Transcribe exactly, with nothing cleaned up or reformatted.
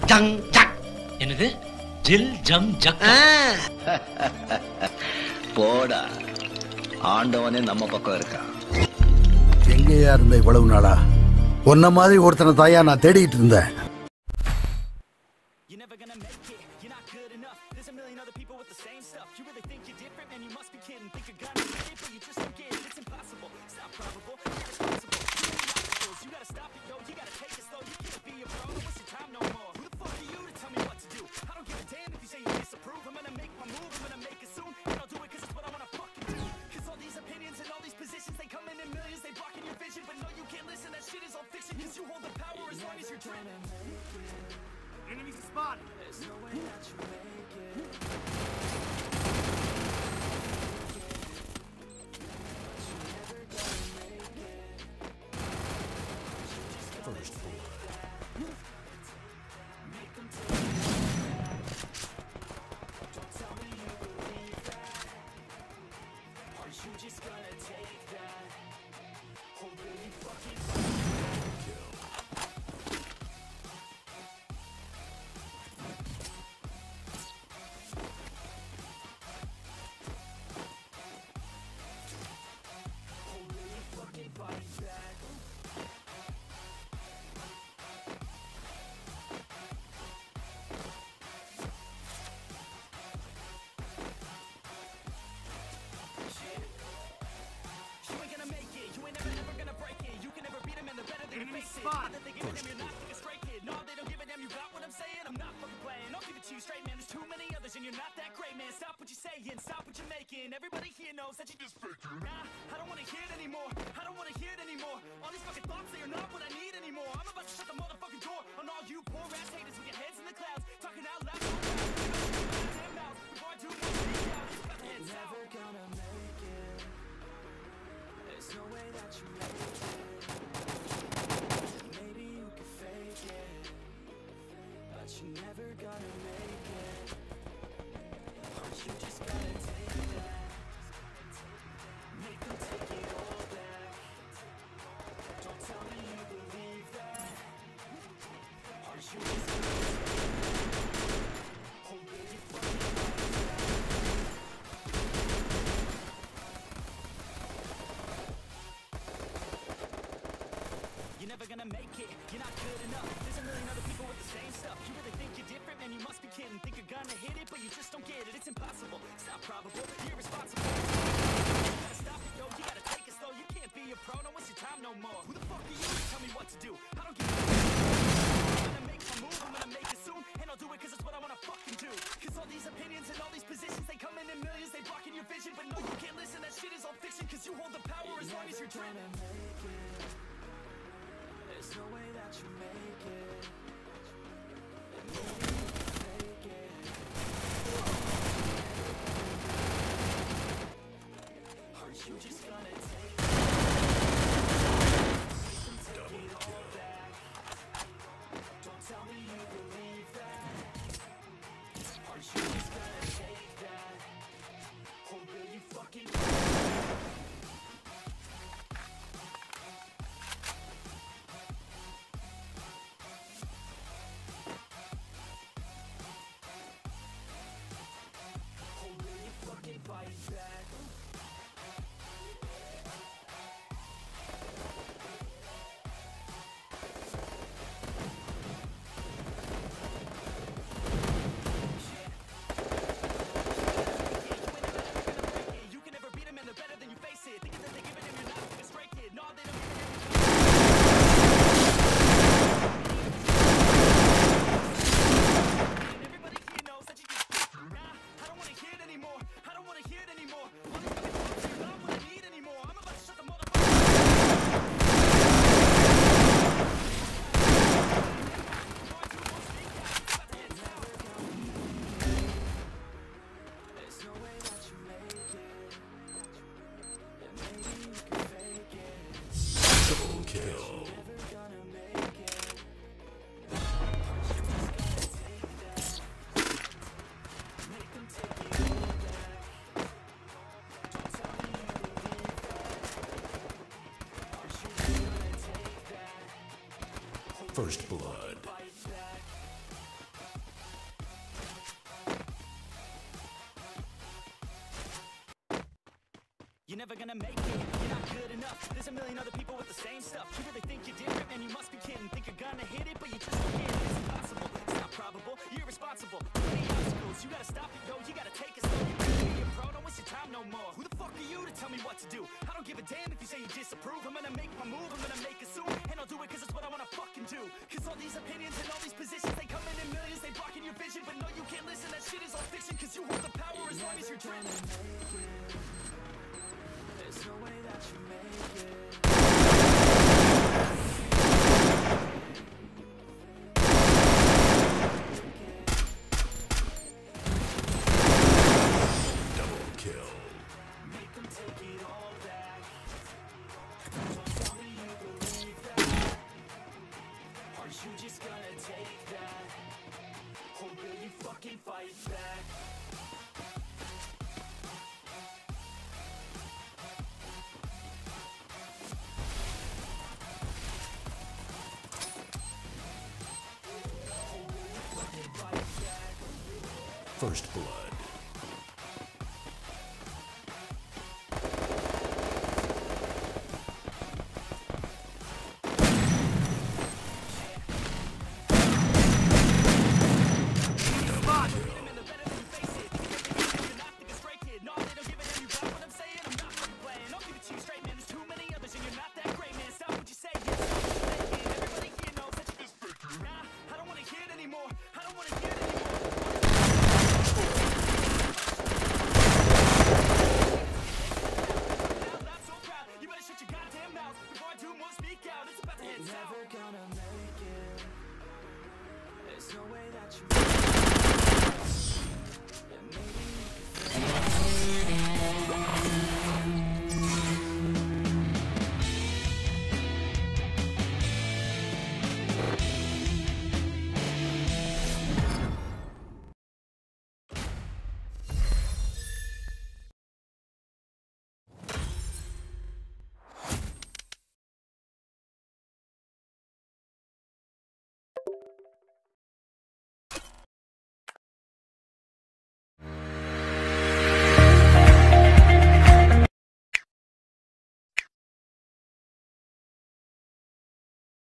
Junk jug. என்னது? ஜில் junk jug. போடா, ஆண்டவனே நம்ம பக்கம் இருக்கா. எங்கேயா இருந்த இவ்வளவு நாளா? உன்ன மாதிரி ஒருத்தனை தாயா நான் தேடிட்டு இருந்தேன். Enemies spotted. There's no way that you make it. First blood. Make them take it. Don't tell me you believe that. Are you just gonna take that? Or will you fucking kill? Everybody here knows that you just faked it. Nah, I don't wanna hear it anymore. I don't wanna hear it anymore. All these fucking thoughts, they are not what I need anymore. I'm about to shut the motherfucking door on all you poor ass haters with your heads in the clouds, talking out loud. Damn mouth before I do more speak out. It's about to head south. Never gonna make it. There's no way that you make it. Maybe you could fake it, but you're never gonna make it. Aren't you just gonna take that? Make them take it all back. Don't tell me you believe that. Aren't you just gonna take that? Or will you fucking You're never gonna make it, you're not good enough. There's a million other people with the same stuff. You really think you're different, man, you must be kidding. Think you're gonna hit it, but you just don't get it. It's impossible, it's not probable, you're irresponsible. You gotta stop it, yo, you gotta take it slow. You can't be a pro, don't waste your time no more. Who the fuck are you to tell me what to do? I don't give a fuck. I'm gonna make my move, I'm gonna make it soon. And I'll do it cause it's what I wanna fucking do. Cause all these opinions and all these positions, they come in in millions, they blocking your vision. But no, you can't listen, that shit is all fiction. Cause you hold the power as long as you're dreaming. There's no way that you make it. And maybe you can fake it. Aren't you just gonna take it? Take it all back. Don't tell me you believe that. Aren't you just gonna take that? Or will you fucking fight back? You can never beat them and they're better than you face it. Thinking that they give it and you're not like a stray kid. No, they don't give it and everybody here knows that you just nah, I don't wanna hear it anymore. I don't wanna hear it anymore. All these fucking thoughts, you're not what I need anymore. I'm about to shut the motherfucker. There's no way that you make it. And maybe you can fake it. Double kill. Never gonna make it. Aren't you just gonna take that? Make them take it all back. Don't tell me you believe that. Aren't you just gonna take that? First blood. Fight back. million other people with the same stuff. You really think you're different, man, you must be kidding. Think you're gonna hit it, but you just don't get it. It's impossible, it's not probable, you're irresponsible. Too many obstacles, you gotta stop it, yo, you gotta take it slow. You better be a pro, don't waste your time no more. Who the fuck are you to tell me what to do? I don't give a damn if you say you disapprove. I'm gonna make my move, I'm gonna make it soon. And I'll do it cause it's what I wanna fucking do. Cause all these opinions and all these positions, they come in in millions, they blocking your vision. But no, you can't listen, that shit is all fiction. Cause you hold the power as long as you're dreaming. There's no way that you make it. Double kill. Make them take it all back. Tell me you believe that. Are you just gonna take that? Or will you fucking fight back? First blood. Never gonna make it. There's no way that you. And maybe you can